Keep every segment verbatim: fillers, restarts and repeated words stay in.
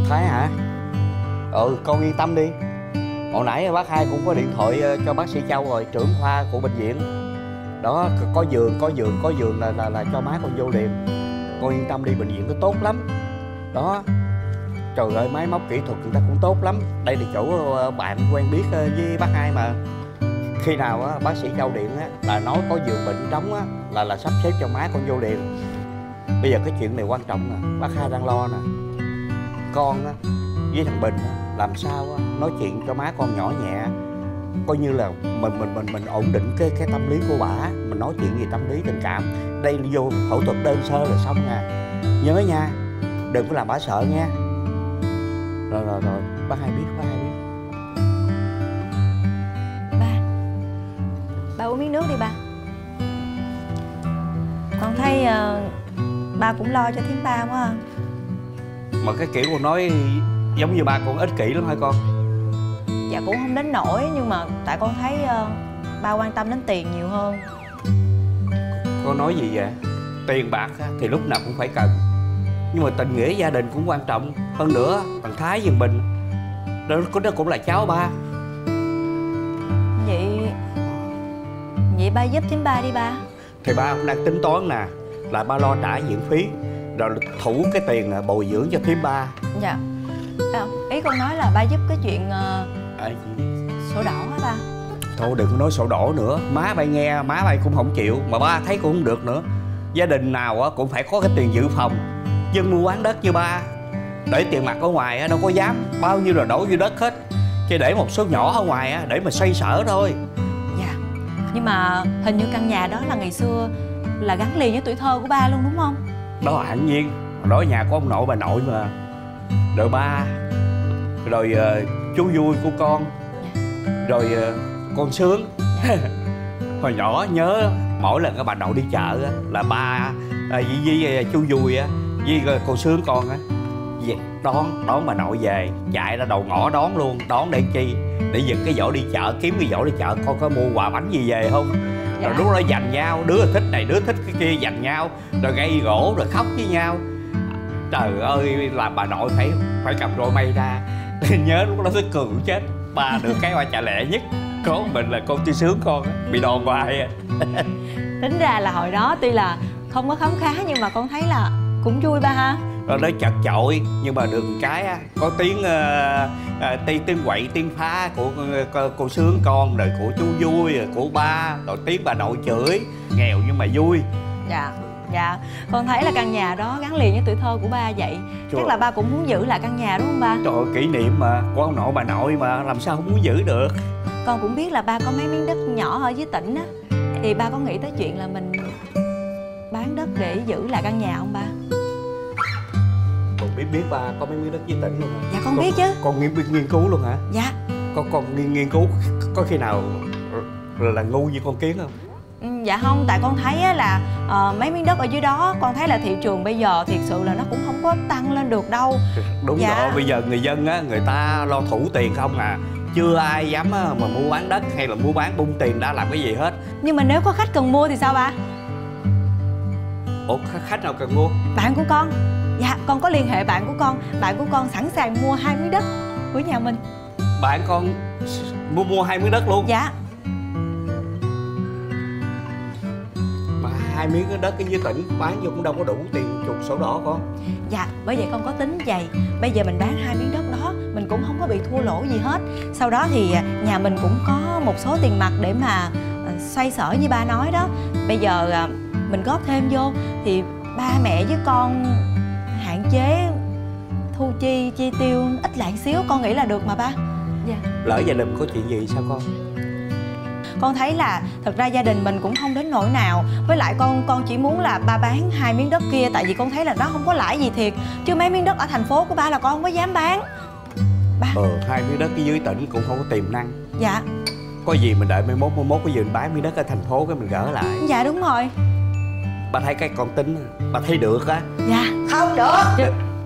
Thái hả? Ừ, con yên tâm đi. Hồi nãy bác Hai cũng có điện thoại cho bác sĩ Châu rồi, trưởng khoa của bệnh viện. Đó, có giường, có giường, có giường là là, là cho má con vô liền. Con yên tâm đi, bệnh viện có tốt lắm. Đó. Trời ơi, máy móc kỹ thuật người ta cũng tốt lắm. Đây là chỗ bạn quen biết với bác Hai mà. Khi nào á, bác sĩ Châu điện á, là nói có giường bệnh trống á, là là sắp xếp cho má con vô liền. Bây giờ cái chuyện này quan trọng nè, bác Hai đang lo nè. Con á, với thằng Bình á, làm sao á, nói chuyện cho má con nhỏ nhẹ. Coi như là mình mình mình mình ổn định cái cái tâm lý của bả. Mình nói chuyện về tâm lý tình cảm. Đây vô phẫu thuật đơn sơ là xong nè. Nhớ nha, đừng có làm bả sợ nha. Rồi rồi rồi, bác Hai biết, bác Hai biết. Ba, ba uống miếng nước đi ba. Con thấy uh, ba cũng lo cho thím ba quá à. Mà cái kiểu con nói giống như ba con ích kỷ lắm hả con? Dạ cũng không đến nỗi, nhưng mà tại con thấy uh, ba quan tâm đến tiền nhiều hơn. Con nói gì vậy? Tiền bạc thì lúc nào cũng phải cần, nhưng mà tình nghĩa gia đình cũng quan trọng. Hơn nữa thằng Thái với mình đó, đó cũng là cháu ba. Vậy Vậy ba giúp thím ba đi ba. Thì ba cũng đang tính toán nè, là ba lo trả viện phí rồi thủ cái tiền bồi dưỡng cho thím ba. Dạ à, ý con nói là ba giúp cái chuyện uh, à, sổ đỏ hả ba? Thôi đừng có nói sổ đỏ nữa. Má bay nghe, má bay cũng không chịu. Mà ba thấy cũng không được nữa. Gia đình nào cũng phải có cái tiền dự phòng. Dân mua bán đất như ba để tiền mặt ở ngoài đâu có dám. Bao nhiêu là đổ vô đất hết. Chỉ để một số nhỏ ở ngoài để mà xoay sở thôi. Dạ. Nhưng mà hình như căn nhà đó là ngày xưa là gắn liền với tuổi thơ của ba luôn đúng không? Đó hẳn nhiên. Đó nhà của ông nội bà nội mà. Rồi ba, rồi uh, chú vui của con, rồi uh, con Sướng. Hồi nhỏ nhớ mỗi lần các bà nội đi chợ á, là ba uh, với, với uh, chú vui á, với uh, con Sướng con á về đón đón bà nội về, chạy ra đầu ngõ đón luôn. Đón để chi? Để giật cái giỏ đi chợ, kiếm cái giỏ đi chợ con có mua quà bánh gì về không. Dạ. Rồi lúc đó giành nhau, đứa thích này đứa thích cái kia, giành nhau rồi gây gỗ rồi khóc với nhau. Trời ơi, là bà nội phải phải cầm roi mây ra. Nhớ lúc đó tới cười chết. Ba được cái oai chả lẹ nhất. Con mình là con Tư Sướng con bị đòn hoài à. Tính ra là hồi đó tuy là không có khấm khá nhưng mà con thấy là cũng vui ba ha. Rồi đó chật chội, nhưng mà được cái á, có tiếng uh, uh, tiếng tiếng quậy tiếng phá của uh, cô Sướng con, rồi của chú vui, rồi của ba, rồi tiếng bà nội chửi. Nghèo nhưng mà vui. Dạ. Dạ, con thấy là căn nhà đó gắn liền với tuổi thơ của ba vậy. Trời. Chắc là ba cũng muốn giữ lại căn nhà đúng không ba? Trời ơi, kỷ niệm mà, của ông nội bà nội mà, làm sao không muốn giữ được. Con cũng biết là ba có mấy miếng đất nhỏ ở dưới tỉnh á. Thì ba có nghĩ tới chuyện là mình bán đất để giữ lại căn nhà không ba? Con biết biết ba có mấy miếng đất dưới tỉnh luôn hả? Dạ con, con biết chứ. Con nghiên, nghiên cứu luôn hả? Dạ. Con, con nghiên, nghiên cứu có khi nào là, là ngu như con kiến không? Ừ, dạ không, tại con thấy á là uh, mấy miếng đất ở dưới đó, con thấy là thị trường bây giờ thiệt sự là nó cũng không có tăng lên được đâu. Đúng dạ. Rồi, bây giờ người dân á, người ta lo thủ tiền không à. Chưa ai dám á, mà mua bán đất hay là mua bán bung tiền đã làm cái gì hết. Nhưng mà nếu có khách cần mua thì sao ba? Ủa, khách nào cần mua? Bạn của con. Dạ, con có liên hệ bạn của con. Bạn của con sẵn sàng mua hai miếng đất của nhà mình. Bạn con mua mua hai miếng đất luôn? Dạ. Hai miếng đất cái dưới tỉnh bán vô cũng đâu có đủ tiền chuộc sổ đỏ con. Dạ, bởi vậy con có tính vậy. Bây giờ mình bán hai miếng đất đó, mình cũng không có bị thua lỗ gì hết. Sau đó thì nhà mình cũng có một số tiền mặt để mà xoay sở như ba nói đó. Bây giờ mình góp thêm vô thì ba mẹ với con hạn chế thu chi, chi tiêu ít lại xíu, con nghĩ là được mà ba. Dạ. Lỡ gia đình có chuyện gì sao con? Con thấy là thật ra gia đình mình cũng không đến nỗi nào. Với lại con con chỉ muốn là ba bán hai miếng đất kia. Tại vì con thấy là nó không có lãi gì thiệt. Chứ mấy miếng đất ở thành phố của ba là con không có dám bán ba. Ờ, hai miếng đất cái dưới tỉnh cũng không có tiềm năng. Dạ. Có gì mình đợi mai mốt, mai mốt có gì mình bán miếng đất ở thành phố cái mình gỡ lại. Dạ đúng rồi. Ba thấy cái con tính, ba thấy được á. Dạ. Không được. Chứ...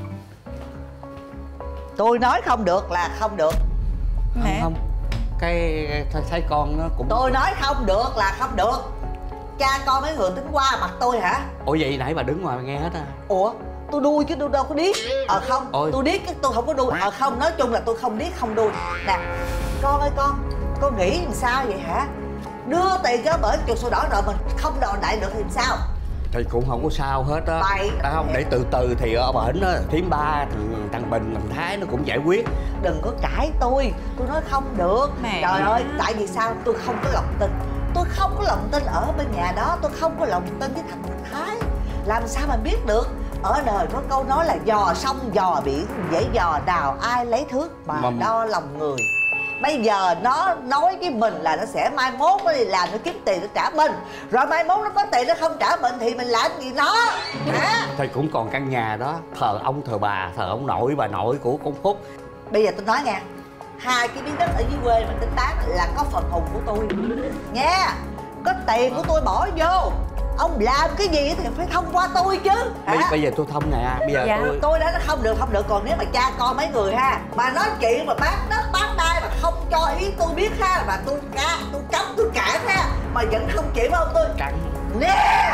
Tôi nói không được là không được. Mẹ. Không, không. Cái thấy con nó cũng... Tôi nói không được là không được. cha con mấy người tính qua mặt tôi hả? Ủa vậy nãy bà đứng ngoài nghe hết à? Ủa tôi đuôi chứ tôi đâu có điếc. Ờ không, Ôi. tôi điếc chứ tôi không có đuôi. Ờ không, nói chung là tôi không điếc không đuôi. Nè con ơi con, con nghĩ làm sao vậy hả? Đưa tiền cho bển chuột sổ đỏ rồi mình không đòi lại được thì làm sao? Thì cũng không có sao hết á. Bậy. Đã không, để từ từ thì ở bển á, thím ba thằng, thằng Bình thằng Thái nó cũng giải quyết. Đừng có cãi tôi, tôi nói không được. Mẹ Trời à. ơi, tại vì sao tôi không có lòng tin. Tôi không có lòng tin ở bên nhà đó, tôi không có lòng tin với thằng Thái. Làm sao mà biết được? Ở đời có câu nói là dò sông dò biển, dễ dò đào ai lấy thước mà Mầm. đo lòng người. Bây giờ nó nói với mình là nó sẽ mai mốt nó đi làm nó kiếm tiền nó trả mình. Rồi mai mốt nó có tiền nó không trả mình thì mình làm gì nó hả? Thì cũng còn căn nhà đó, thờ ông thờ bà, thờ ông nội bà nội của con Phúc. Bây giờ tôi nói nghe, hai cái miếng đất ở dưới quê mà tính bán là có phần hùng của tôi nha. Có tiền của tôi bỏ vô. Ông làm cái gì thì phải thông qua tôi chứ hả? Bây, bây giờ tôi thông nè, bây giờ Dạ. tôi Tôi đã nói không được không được. Còn nếu mà cha con mấy người ha mà nói chuyện mà bán đất bán đai mà không cho ý tôi biết ha, mà tôi ca tôi cấm tôi cản ha, mà vẫn không chịu không tôi cắn. nè.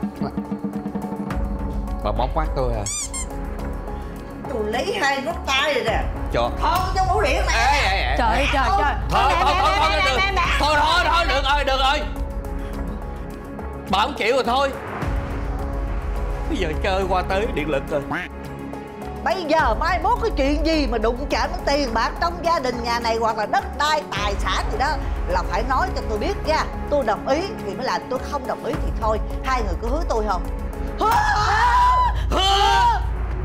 Bà bóp mắt tôi à? Tôi lấy hai nút tay rồi nè, Cho thôi trong mũ điện ê, này. ê, ê. Trời ơi trời trời. Thôi Mẹ, thôi mẹ, thôi mẹ, thôi mẹ, được. mẹ, mẹ. Thôi thôi thôi được rồi được rồi. Bà không chịu rồi thôi. Bây giờ chơi qua tới điện lực rồi. Bây giờ mai mốt cái chuyện gì mà đụng chạm đến tiền bạc trong gia đình nhà này hoặc là đất đai tài sản gì đó là phải nói cho tôi biết nha. Tôi đồng ý thì mới làm, tôi không đồng ý thì thôi. Hai người có hứa tôi không? Hứa! Hứa!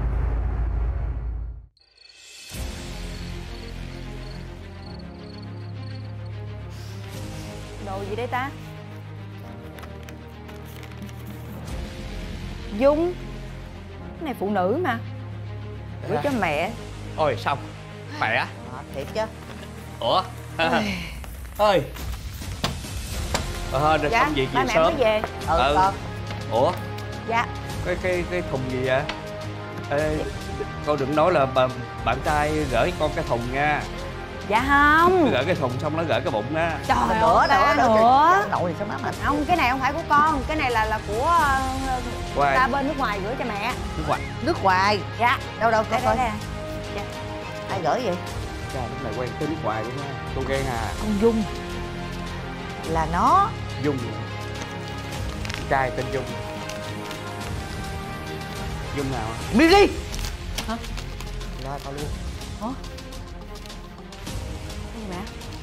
Đồ gì đây ta? Dung. Cái này phụ nữ mà. Gửi cho mẹ. Ôi xong. Mẹ á? À, thiệt chứ. Ủa? Ơi. Ờ, được Dạ, xong việc ba gì mẹ sớm. mới về. Ừ, Ừ. con. Ủa? Dạ. Cái cái cái thùng gì vậy? Ê, con đừng nói là bà, bạn trai gửi con cái thùng nha. Dạ không. Gửi cái thùng xong nó gửi cái bụng á. Trời ơi, Nữa, ba nữa, nữa. nữa. Nội thì sao má mình. Không, cái này không phải của con. Cái này là là của uh, Ngoài. ta bên nước ngoài gửi cho mẹ. Nước ngoài. Nước ngoài. Dạ. Đâu đâu Đây coi đây coi. đây. Ai gửi vậy? Trời, lúc này quen tới nước ngoài luôn nha. Tôi ghen à. Ông Dung. Là nó. Dung. Trai tên Dung. Dung nào? Miri. Hả? Ra tao luôn. Ủa? Cái gì mẹ?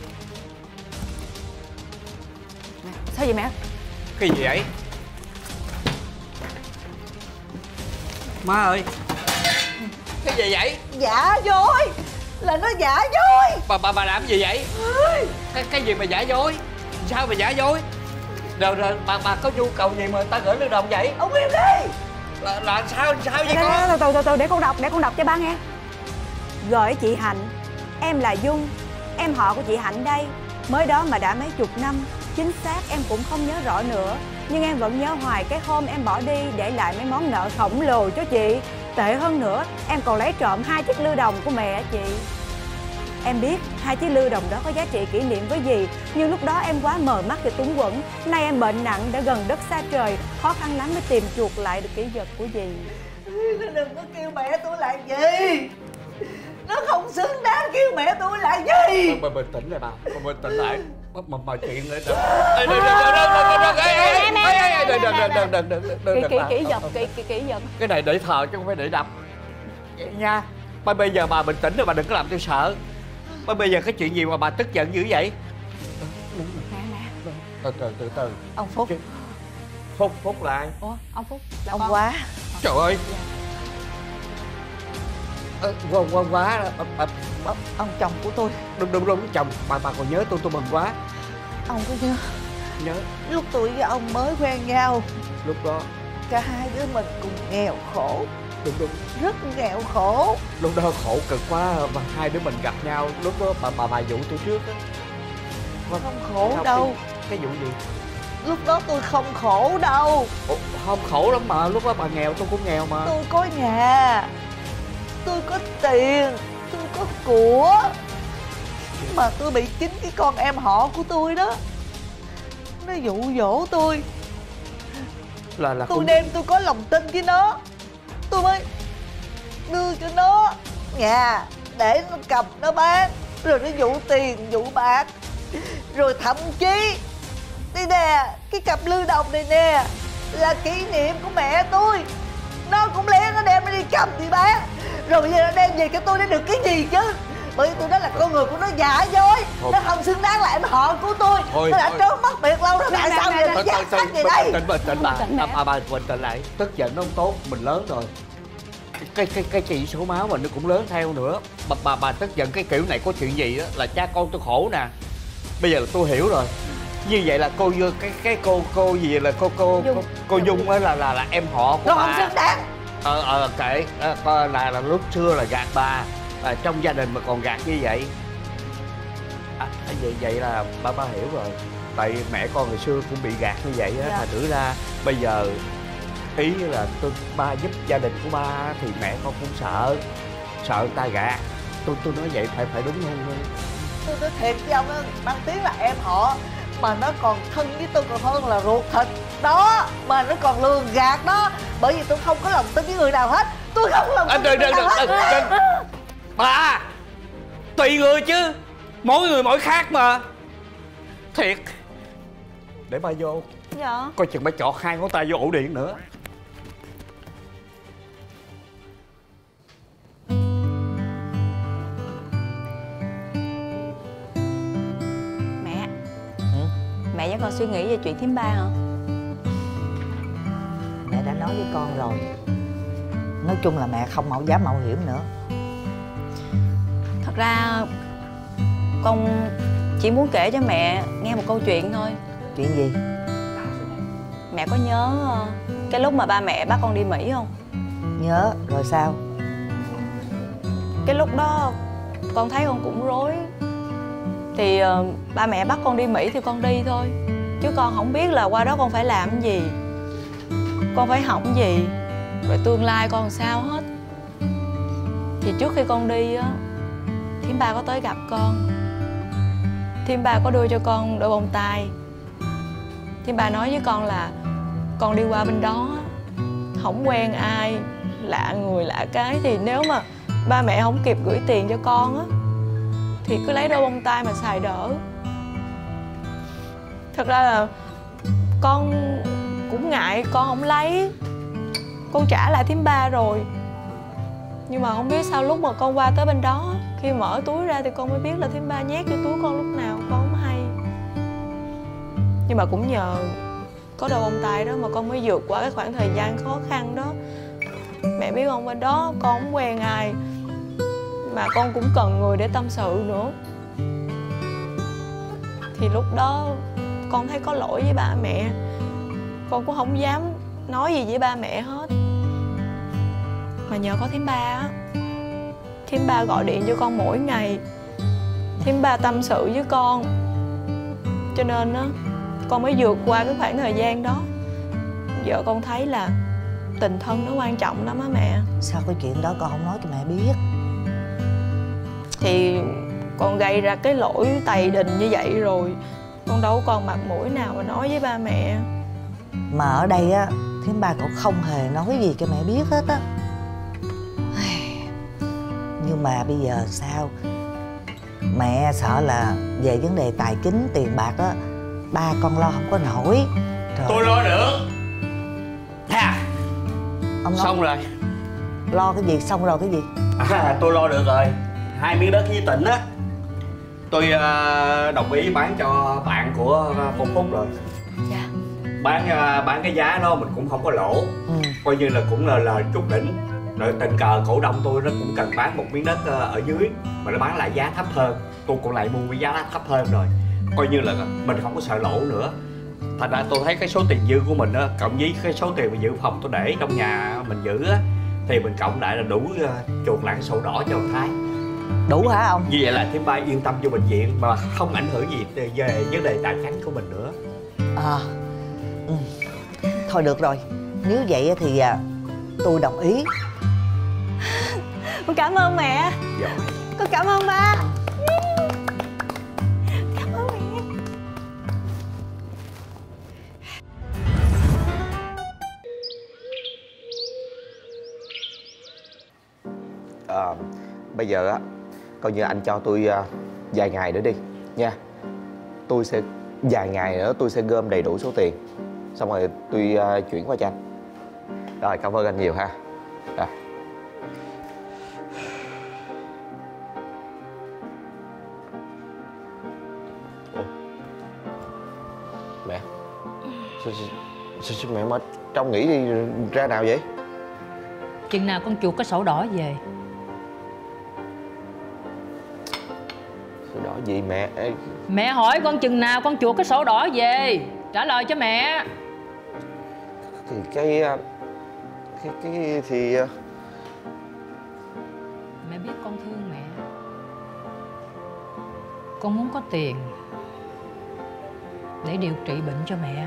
Mẹ, sao vậy mẹ? Cái gì vậy? Má ơi. Cái gì vậy? Giả dối. Là nó giả dối. Bà bà bà làm gì vậy? Cái cái gì mà giả dối? Sao mà giả dối? Rồi rồi bà bà có nhu cầu gì mà ta gửi lưu đồng vậy? Ông im đi. Là, là sao sao vậy Đây, con? đây, từ từ từ từ để con đọc, để con đọc cho ba nghe. Gửi chị Hạnh, em là Dung, em họ của chị Hạnh đây. Mới đó mà đã mấy chục năm, chính xác em cũng không nhớ rõ nữa. Nhưng em vẫn nhớ hoài cái hôm em bỏ đi để lại mấy món nợ khổng lồ cho chị. Tệ hơn nữa, em còn lấy trộm hai chiếc lưu đồng của mẹ chị. Em biết hai chiếc lưu đồng đó có giá trị kỷ niệm với dì, nhưng lúc đó em quá mờ mắt và túng quẫn. Nay em bệnh nặng đã gần đất xa trời, khó khăn lắm mới tìm chuộc lại được kỷ vật của dì. Nó đừng có kêu mẹ tôi là gì. Nó không xứng đáng kêu mẹ tôi là gì. Bà bình tĩnh lại bà, bà bình tĩnh lại. Mà mà chuyện lại đừng. Đừng đừng đừng đừng đừng đừng Kỷ kỷ vật, kỷ kỷ kỷ vật. Cái này để thờ chứ không phải để đập nha. Bà bây giờ bà bình tĩnh rồi bà đừng có làm tôi sợ. Bà bây giờ cái chuyện gì mà bà tức giận dữ vậy? Mẹ mẹ. Từ từ từ từ. Ông Phúc. Phúc Phúc là ai? Ủa, ông Phúc là Ông con. Quá. Trời ơi. Ờ, quá quá quá. Ông, ông chồng của tôi. Đúng đúng đúng chồng. Bà bà còn nhớ tôi tôi mừng quá. Ông có nhớ Nhớ. lúc tôi với ông mới quen nhau, Lúc đó. cả hai đứa mình cùng nghèo khổ. Đúng đúng. Rất nghèo khổ. Lúc đó khổ cực quá mà hai đứa mình gặp nhau. Lúc đó bà bà bà dụ tôi trước á. Không khổ Không, đâu. Cái, cái vụ gì? Lúc đó tôi không khổ đâu. Ủa, không khổ lắm mà. Lúc đó bà nghèo tôi cũng nghèo mà. Tôi có nhà, tôi có tiền, tôi có của. Mà tôi bị chính cái con em họ của tôi đó, nó dụ dỗ tôi là là tôi con... đem tôi có lòng tin với nó, tôi mới đưa cho nó nhà để nó cầm nó bán, rồi nó dụ tiền dụ bạc, rồi thậm chí đây nè, cái cặp lư đồng này nè là kỷ niệm của mẹ tôi, nó cũng lẽ nó đem nó đi cầm đi bán, rồi bây giờ nó đem về cho tôi để được cái gì chứ? Bởi tôi nói là con người của nó giả dối, thôi. Nó không xứng đáng là em họ của tôi. Thôi, nó đã thôi. trốn mất biệt lâu rồi, tại sao giờ nó dắt khách về đây? Bình tĩnh, bình tĩnh bà, bà, bà, bà bình tĩnh lại. Tức giận nó không tốt, mình lớn rồi. Cái cái cái chỉ số máu mình nó cũng lớn theo nữa. Bà bà bà tức giận cái kiểu này có chuyện gì đó là cha con tôi khổ nè. Bây giờ là tôi hiểu rồi. Như vậy là cô cái cái cô cô gì là cô cô Dung. cô, cô Dung á là là là em họ của nó bà. không xứng đáng. Ờ ờ kệ, à, là là lúc xưa là gạt bà, à, trong gia đình mà còn gạt như vậy. À, vậy vậy là ba ba hiểu rồi. Tại mẹ con ngày xưa cũng bị gạt như vậy á, dạ. thành thử ra bây giờ ý là tôi ba giúp gia đình của ba thì mẹ con cũng sợ, sợ người ta gạt. Tôi tôi nói vậy phải phải đúng không? Tôi nói thiệt với ông á, mang tiếng là em họ mà nó còn thân với tôi còn hơn là ruột thịt đó, mà nó còn lường gạt đó. Bởi vì tôi không có lòng tin với người nào hết, tôi không có lòng tin với người nào hết. Bà tùy người chứ, mỗi người mỗi khác mà. Thiệt. Để ba vô. Dạ. Coi chừng ba chọt hai ngón tay vô ổ điện nữa. Mẹ. Ừ? Mẹ vẫn còn suy nghĩ về chuyện thím ba hả? Mẹ đã nói với con rồi, nói chung là mẹ không mạo dám mạo hiểm nữa. Thật ra con chỉ muốn kể cho mẹ nghe một câu chuyện thôi. Chuyện gì? Mẹ có nhớ cái lúc mà ba mẹ bắt con đi Mỹ không? Nhớ, rồi sao? Cái lúc đó con thấy con cũng rối. Thì uh, ba mẹ bắt con đi Mỹ thì con đi thôi, chứ con không biết là qua đó con phải làm gì, con phải học gì, rồi tương lai con làm sao hết. Thì trước khi con đi á, thím ba có tới gặp con. Thím ba có đưa cho con đôi bông tai. Thím ba nói với con là con đi qua bên đó không quen ai, lạ người lạ cái, thì nếu mà ba mẹ không kịp gửi tiền cho con á thì cứ lấy đôi bông tai mà xài đỡ. Thật ra là con cũng ngại, con không lấy, con trả lại thím ba rồi. Nhưng mà không biết sao lúc mà con qua tới bên đó, khi mở túi ra thì con mới biết là thím ba nhét vô túi con lúc nào con không hay. Nhưng mà cũng nhờ có đôi bông tai đó mà con mới vượt qua cái khoảng thời gian khó khăn đó. Mẹ biết không, bên đó con không quen ai, mà con cũng cần người để tâm sự nữa. Thì lúc đó con thấy có lỗi với ba mẹ, con cũng không dám nói gì với ba mẹ hết. Mà nhờ có thím ba á, thím ba gọi điện cho con mỗi ngày, thím ba tâm sự với con, cho nên á con mới vượt qua cái khoảng thời gian đó. Giờ con thấy là tình thân nó quan trọng lắm á mẹ. Sao cái chuyện đó con không nói cho mẹ biết? Thì con gây ra cái lỗi tày đình như vậy rồi, con đâu còn mặt mũi nào mà nói với ba mẹ. Mà ở đây á, thím ba cũng không hề nói gì cho mẹ biết hết á. Nhưng mà bây giờ sao? Mẹ sợ là về vấn đề tài chính tiền bạc á, ba con lo không có nổi. Trời, tôi lo được. Ha. ông lo, Xong rồi. Lo cái gì? Xong rồi cái gì? À, tôi lo được rồi. Hai miếng đất với tỉnh á, tôi uh, đồng ý bán cho bạn của con Phúc rồi. Dạ. Bán uh, bán cái giá đó mình cũng không có lỗ. Ừ. Coi như là cũng là lời chút đỉnh. Rồi tình cờ cổ đông tôi nó cũng cần bán một miếng đất uh, ở dưới, mà nó bán lại giá thấp hơn. Tôi cũng lại mua với giá thấp hơn rồi. Coi như là mình không có sợ lỗ nữa. Thành ra tôi thấy cái số tiền dư của mình á, cộng với cái số tiền mà dự phòng tôi để trong nhà mình giữ á, thì mình cộng lại là đủ uh, chuột lại cái sổ đỏ cho ông Thái. Đủ hả ông? Như vậy là thím ba yên tâm vô bệnh viện mà không ảnh hưởng gì về vấn đề tài chính của mình nữa. À, ừ. Thôi được rồi, nếu vậy thì à, tôi đồng ý. Con cảm ơn mẹ. Dạ. Con cảm ơn ba. Cảm ơn mẹ. à, bây giờ á coi như anh cho tôi uh, vài ngày nữa đi nha. Tôi sẽ vài ngày nữa tôi sẽ gom đầy đủ số tiền, xong rồi tôi uh, chuyển qua cho anh. Rồi, cảm ơn anh nhiều ha. Rồi. Ủa? Mẹ sao, sao, sao, sao mẹ mà trông nghĩ đi ra nào vậy? Chừng nào con chuột có sổ đỏ về? Sổ đỏ gì mẹ? Ê, Mẹ hỏi con chừng nào con chuột có sổ đỏ về? Trả lời cho mẹ. thì cái cái cái thì Mẹ biết con thương mẹ. Con muốn có tiền để điều trị bệnh cho mẹ.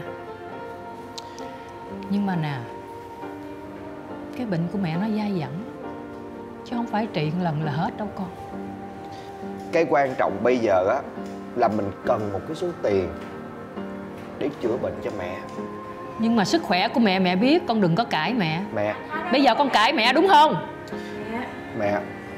Nhưng mà nè, cái bệnh của mẹ nó dai dẳng, chứ không phải trị một lần là hết đâu con. cái quan trọng bây giờ á là mình cần một cái số tiền để chữa bệnh cho mẹ. Nhưng mà sức khỏe của mẹ mẹ biết, con đừng có cãi mẹ. Mẹ, Bây giờ con cãi mẹ đúng không? mẹ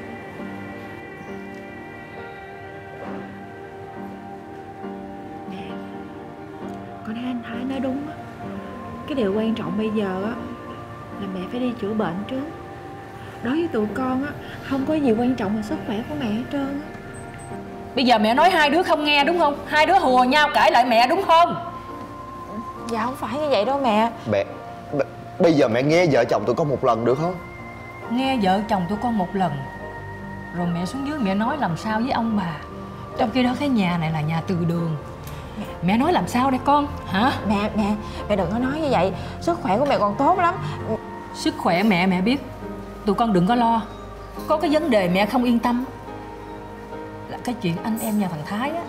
Nè, con thấy anh Thái nói đúng á. Cái điều quan trọng bây giờ á là mẹ phải đi chữa bệnh trước. Đối với tụi con á, không có gì quan trọng là sức khỏe của mẹ hết trơn á. Bây giờ mẹ nói hai đứa không nghe đúng không? Hai đứa hùa nhau cãi lại mẹ đúng không? Dạ không phải như vậy đâu mẹ. Mẹ, b- bây giờ mẹ nghe vợ chồng tôi có một lần được không? Nghe vợ chồng tụi con một lần, rồi mẹ xuống dưới mẹ nói làm sao với ông bà. Trong khi đó cái nhà này là nhà từ đường. Mẹ nói làm sao đây con, hả? Mẹ, mẹ, mẹ đừng có nói như vậy. Sức khỏe của mẹ còn tốt lắm. Sức khỏe mẹ mẹ biết. Tụi con đừng có lo. Có cái vấn đề mẹ không yên tâm là cái chuyện anh em nhà thằng Thái á.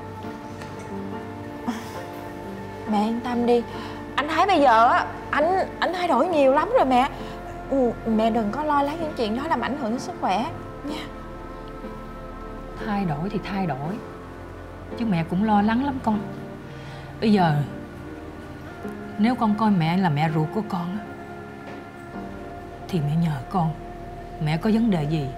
Mẹ yên tâm đi. Anh Thái bây giờ á, anh anh thay đổi nhiều lắm rồi mẹ. Ừ, mẹ đừng có lo lắng những chuyện đó làm ảnh hưởng đến sức khỏe nha. Thay đổi thì thay đổi, chứ mẹ cũng lo lắng lắm con. Bây giờ nếu con coi mẹ là mẹ ruột của con á, thì mẹ nhờ con, mẹ có vấn đề gì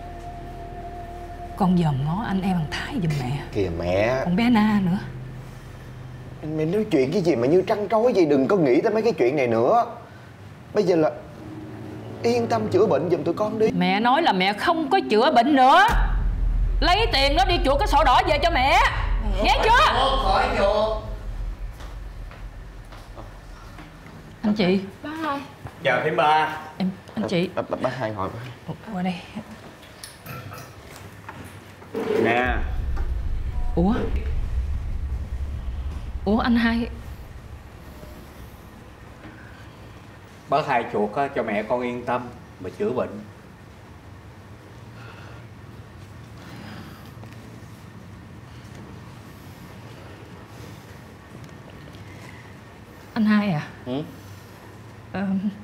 con dòm ngó anh em thằng Thái giùm mẹ. Kìa mẹ, Còn bé Na nữa. mẹ nói chuyện cái gì mà như trăn trối vậy? Đừng có nghĩ tới mấy cái chuyện này nữa. Bây giờ là yên tâm chữa bệnh giùm tụi con đi. Mẹ nói là mẹ không có chữa bệnh nữa. Lấy tiền đó đi chuộc cái sổ đỏ về cho mẹ. Mẹ. Nghe chưa? Khỏi vô. Anh chị. Bác ơi. Chào thím ba. Em, anh chị. Bác, bác, bác hai hỏi. Qua đây. Nè. Ủa? Ủa anh hai? Bác hai chuột á, cho mẹ con yên tâm mà chữa bệnh. Anh hai à? Ừ? Ờ,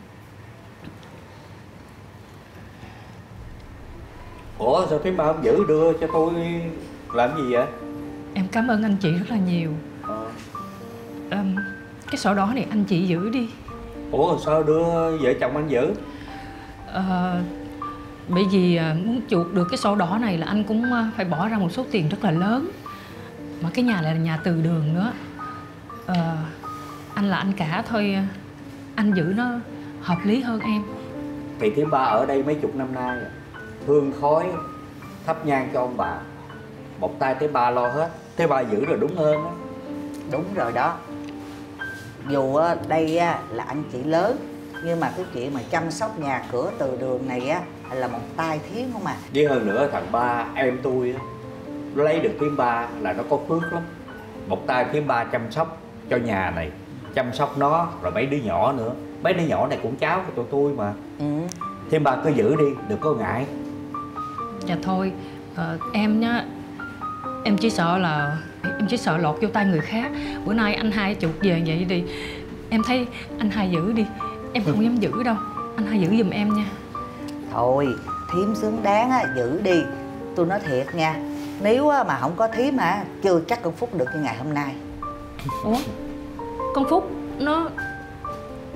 Ủa sao thím ba không giữ đưa cho tôi làm gì vậy? em cảm ơn anh chị rất là nhiều. Ờ. Ờ, cái sổ đỏ này anh chị giữ đi. Ủa rồi sao đưa vợ chồng anh giữ? Ờ, bởi vì à, muốn chuộc được cái sổ đỏ này là anh cũng à, phải bỏ ra một số tiền rất là lớn. Mà cái nhà này là nhà từ đường nữa. Ờ, anh là anh cả thôi, anh giữ nó hợp lý hơn em. Thì thím ba ở đây mấy chục năm nay, hương khói thắp nhang cho ông bà, một tay thím ba lo hết. Thím ba giữ là đúng hơn đó. Đúng rồi đó. Dù á, đây á, là anh chị lớn, nhưng mà cái chuyện mà chăm sóc nhà cửa từ đường này á là một tay thiếu không à. Với hơn nữa thằng ba em tôi á, nó lấy được thím ba là nó có phước lắm. Một tay thím ba chăm sóc cho nhà này, chăm sóc nó, rồi mấy đứa nhỏ nữa. Mấy đứa nhỏ này cũng cháu của tụi tôi mà. Ừ. Thím ba cứ giữ đi, đừng có ngại. Dạ thôi, ờ, em nhá, em chỉ sợ là em chỉ sợ lọt vô tay người khác. Bữa nay anh hai chuột về vậy đi, em thấy anh hai giữ đi, em không dám giữ đâu. Anh hai giữ giùm em nha. Thôi, thím xứng đáng á, giữ đi. Tôi nói thiệt nha, nếu á, mà không có thím hả, chưa chắc con Phúc được như ngày hôm nay. Ủa, con Phúc nó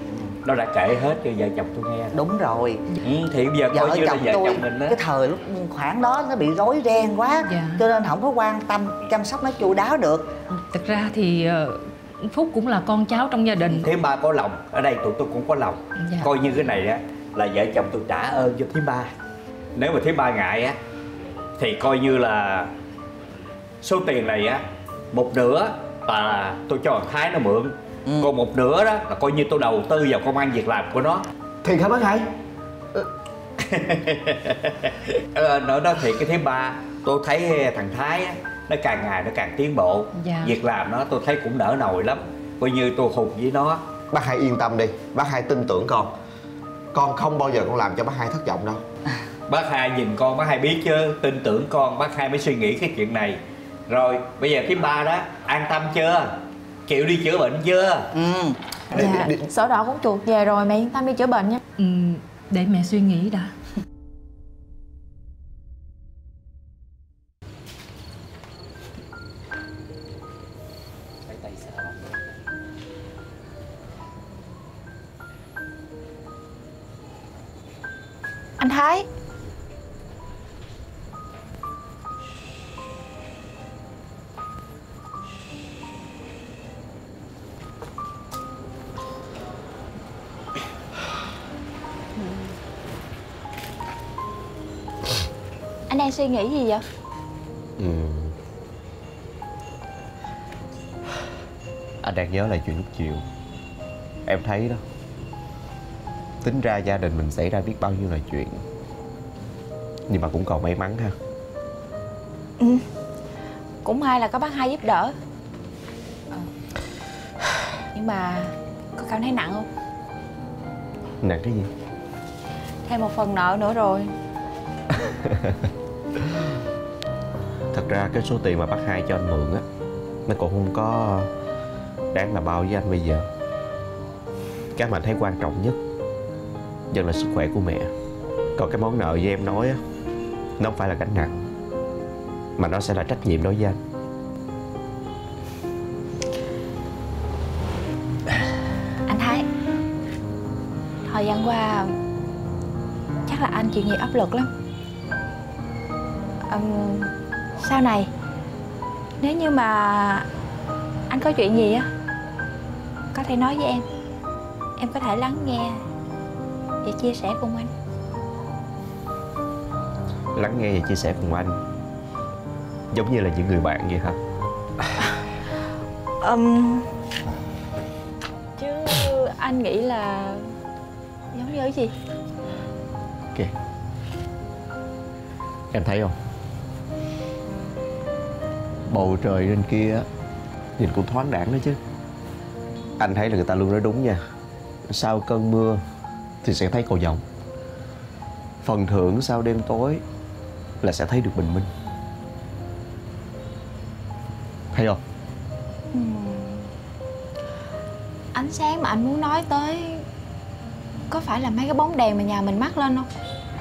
nó đã kể hết cho vợ chồng tôi nghe. Đúng rồi. Ừ, thì bây giờ Vợ coi như là chồng vợ tôi chồng mình đó. cái thời lúc khoảng đó nó bị rối ren quá, Dạ. cho nên không có quan tâm chăm sóc nó chu đáo được. Thực ra thì uh, Phúc cũng là con cháu trong gia đình. Thím ba có lòng, ở đây tụi tôi cũng có lòng. Dạ. Coi như cái này á là vợ chồng tôi trả ơn cho thím ba. Nếu mà thím ba ngại á thì coi như là số tiền này á, một nửa là tôi cho thằng Thái nó mượn, ừ. còn một nửa đó là coi như tôi đầu tư vào công ăn việc làm của nó. Thiệt hả bác hai? ờ, nói đó thì cái thím ba, tôi thấy thằng Thái á, nó càng ngày nó càng tiến bộ. Dạ. Việc làm nó tôi thấy cũng nở nồi lắm, coi như tôi hùng với nó. Bác hai yên tâm đi, bác hai tin tưởng con. Con không bao giờ con làm cho bác hai thất vọng đâu. Bác hai nhìn con bác hai biết chứ, tin tưởng con bác hai mới suy nghĩ cái chuyện này. Rồi bây giờ thím ba đó an tâm chưa, chịu đi chữa bệnh chưa? Ừ. Dạ, sổ đỏ cũng chuột về rồi, mẹ yên tâm đi chữa bệnh nha. Ừ, để mẹ suy nghĩ đã. Anh Thái. Anh đang suy nghĩ gì vậy? Ừ. Anh đang nhớ lại chuyện lúc chiều. Em thấy đó, tính ra gia đình mình xảy ra biết bao nhiêu là chuyện, nhưng mà cũng còn may mắn ha. Ừ, cũng may là có bác hai giúp đỡ. ờ. Nhưng mà có cảm thấy nặng không? Nặng cái gì? Thêm một phần nợ nữa rồi. Thật ra cái số tiền mà bác hai cho anh mượn á, nó cũng không có đáng là bao với anh bây giờ. Cái mà anh thấy quan trọng nhất vẫn là sức khỏe của mẹ. Còn cái món nợ với em nói á, nó không phải là gánh nặng, mà nó sẽ là trách nhiệm đối với anh. Anh Thái, thời gian qua chắc là anh chịu nhiều áp lực lắm. um, Sau này nếu như mà anh có chuyện gì á, có thể nói với em. Em có thể lắng nghe và chia sẻ cùng anh. Lắng nghe và chia sẻ cùng anh giống như là những người bạn vậy hả? um, Chứ anh nghĩ là giống như cái gì? Ok, em thấy không, bầu trời trên kia nhìn cũng thoáng đãng đó chứ. Anh thấy là người ta luôn nói đúng nha, sau cơn mưa thì sẽ thấy cầu vồng, phần thưởng sau đêm tối là sẽ thấy được bình minh. Thấy không? uhm. Ánh sáng mà anh muốn nói tới có phải là mấy cái bóng đèn mà nhà mình mắc lên không?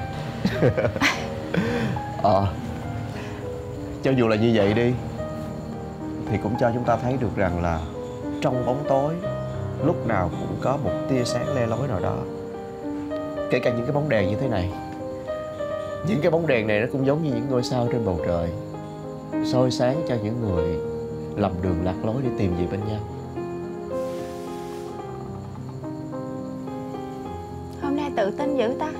Ờ, cho dù là như vậy đi thì cũng cho chúng ta thấy được rằng là trong bóng tối lúc nào cũng có một tia sáng le lói nào đó. Kể cả những cái bóng đèn như thế này. Những cái bóng đèn này nó cũng giống như những ngôi sao trên bầu trời, soi sáng cho những người lầm đường lạc lối để tìm về bên nhau. Hôm nay tự tin dữ ta.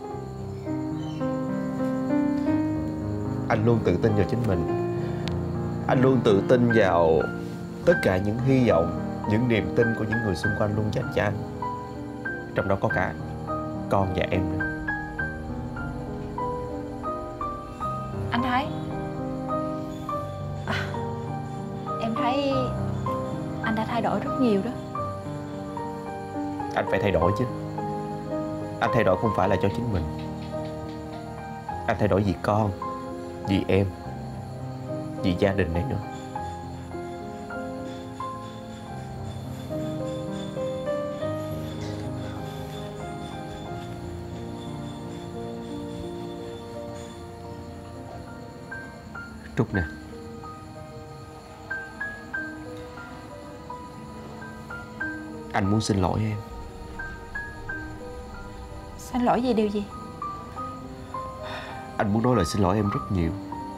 Anh luôn tự tin vào chính mình. Anh luôn tự tin vào tất cả những hy vọng, những niềm tin của những người xung quanh luôn dành cho anh. Trong đó có cả con và em nữa. Anh Thái, à, em thấy anh đã thay đổi rất nhiều đó. Anh phải thay đổi chứ. Anh thay đổi không phải là cho chính mình. Anh thay đổi vì con, vì em, vì gia đình này nữa. Trúc nè, anh muốn xin lỗi em. Anh lỗi vì điều gì? Anh muốn nói lời xin lỗi em rất nhiều.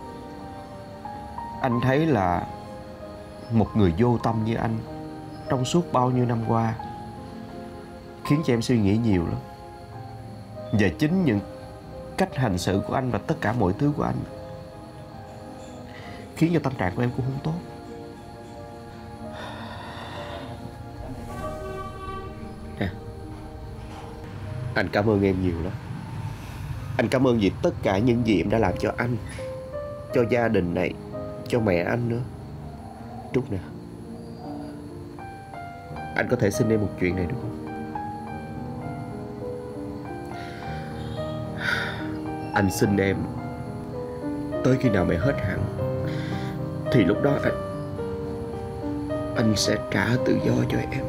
Anh thấy là một người vô tâm như anh trong suốt bao nhiêu năm qua khiến cho em suy nghĩ nhiều lắm. Và chính những cách hành xử của anh và tất cả mọi thứ của anh khiến cho tâm trạng của em cũng không tốt. Nè, anh cảm ơn em nhiều lắm. Anh cảm ơn vì tất cả những gì em đã làm cho anh, cho gia đình này, cho mẹ anh nữa. Trúc nè, anh có thể xin em một chuyện này đúng không? Anh xin em tới khi nào mẹ hết hẳn thì lúc đó anh Anh sẽ trả tự do cho em.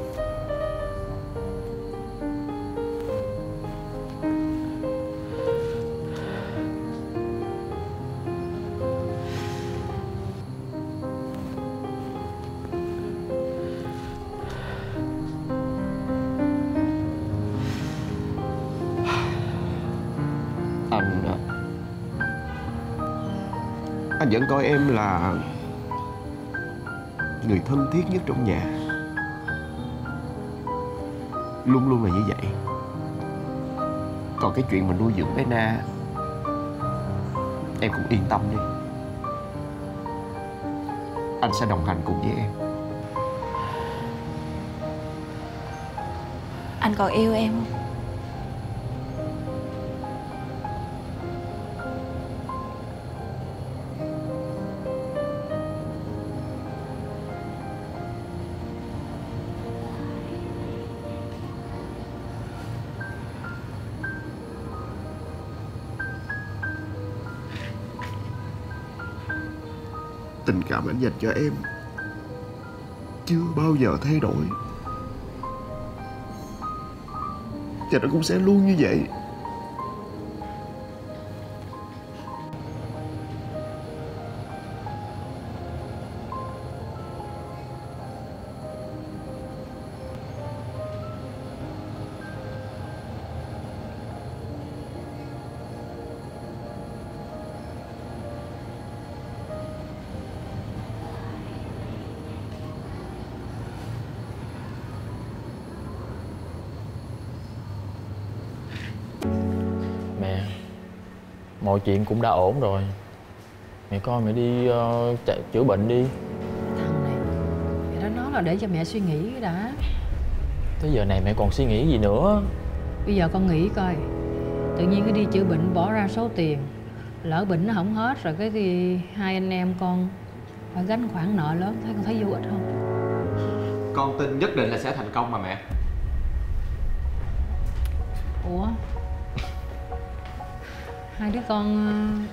Anh Anh vẫn coi em là người thân thiết nhất trong nhà. Luôn luôn là như vậy. Còn cái chuyện mà nuôi dưỡng bé Na, em cũng yên tâm đi. Anh sẽ đồng hành cùng với em. Anh còn yêu em không? Tình cảm anh dành cho em chưa bao giờ thay đổi, và nó cũng sẽ luôn như vậy. Mẹ, mọi chuyện cũng đã ổn rồi. Mẹ coi mẹ đi uh, chạy, chữa bệnh đi. Thằng này, mẹ đã nói là để cho mẹ suy nghĩ đã. Tới giờ này mẹ còn suy nghĩ gì nữa? Bây giờ con nghĩ coi, tự nhiên cái đi chữa bệnh bỏ ra số tiền, lỡ bệnh nó không hết rồi cái thì hai anh em con phải gánh khoản nợ lớn, thấy con thấy vô ích không? Con tin nhất định là sẽ thành công mà mẹ. Ủa, hai đứa con...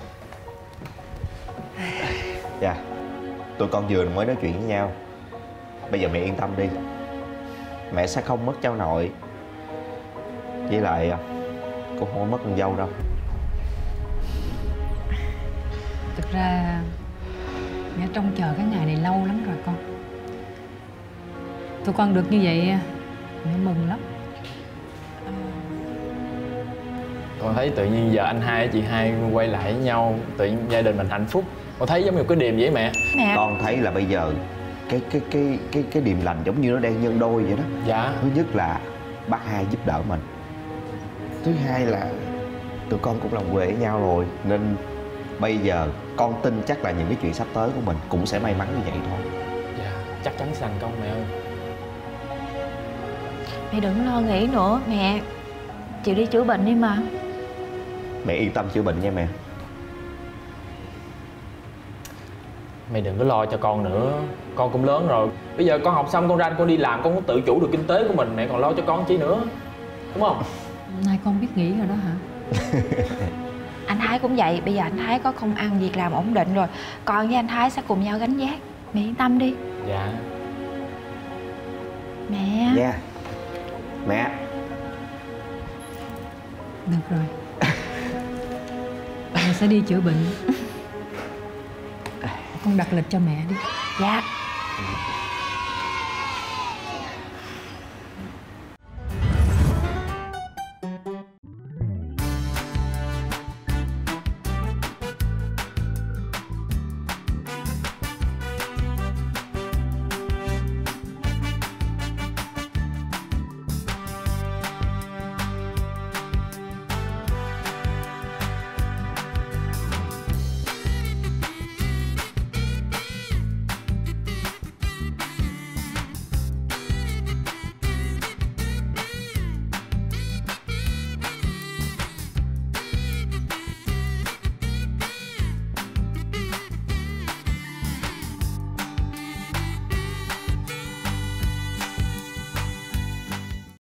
Dạ, tụi con vừa mới nói chuyện với nhau. Bây giờ mẹ yên tâm đi, mẹ sẽ không mất cháu nội. Với lại cũng không mất con dâu đâu. Thực ra mẹ trông chờ cái ngày này lâu lắm rồi con. Tụi con được như vậy mẹ mừng lắm. Con thấy tự nhiên giờ anh hai chị hai quay lại với nhau, tự nhiên gia đình mình hạnh phúc. Con thấy giống như cái điềm vậy mẹ. Mẹ, Con thấy là bây giờ cái cái cái cái cái điềm lành giống như nó đang nhân đôi vậy đó. Dạ. Thứ nhất là bác hai giúp đỡ mình. Thứ hai là tụi con cũng làm quê với nhau rồi, nên bây giờ con tin chắc là những cái chuyện sắp tới của mình cũng sẽ may mắn như vậy thôi. Dạ, chắc chắn sẽ thành công mẹ ơi. mẹ đừng lo nghĩ nữa. Mẹ chịu đi chữa bệnh đi mà. Mẹ yên tâm chữa bệnh nha mẹ. Mẹ đừng có lo cho con nữa. Con cũng lớn rồi. Bây giờ con học xong con ra con đi làm, con cũng tự chủ được kinh tế của mình. Mẹ còn lo cho con chi nữa, đúng không? Nay con biết nghĩ rồi đó hả? Anh Thái cũng vậy. Bây giờ anh Thái có công ăn việc làm ổn định rồi, con với anh Thái sẽ cùng nhau gánh vác. Mẹ yên tâm đi. Dạ. Mẹ. Dạ. Mẹ. Được rồi. Mẹ sẽ đi chữa bệnh. Con đặt lịch cho mẹ đi. Dạ.